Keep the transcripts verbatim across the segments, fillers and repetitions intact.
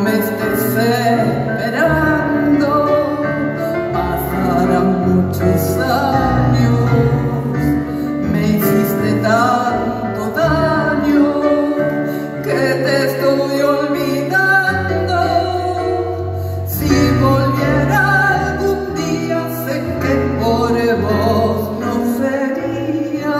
me estés esperando, pasarán muchos años. Me hiciste tanto daño que te estoy olvidando. Si volviera algún día, sé que por vos no sería.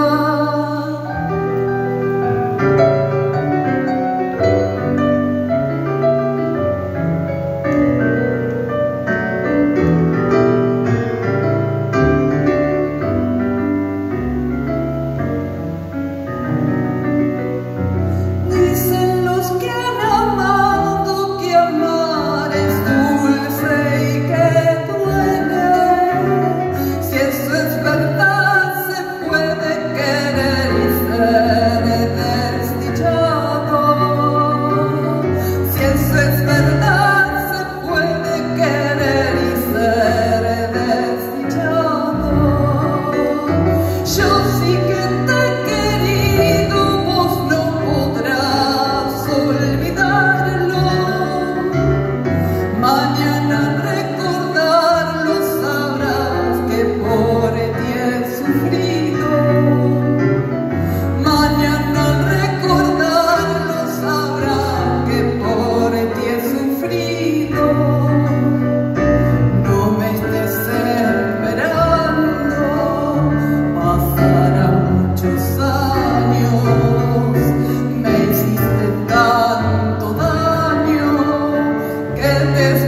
Dicen los que han amado que amar es dulce y que duele. Si eso es verdad, se puede querer y ser desdichado. Si eso es verdad, se puede querer y ser desdichado. Yo sí que te he querido, vos no podrás olvidarlo. Mañana al recordarlo sabrás que por ti he sufrido. Mañana al recordarlo sabrás que por ti he sufrido. No me estés esperando, pasarán muchos años. Me hiciste tanto daño que te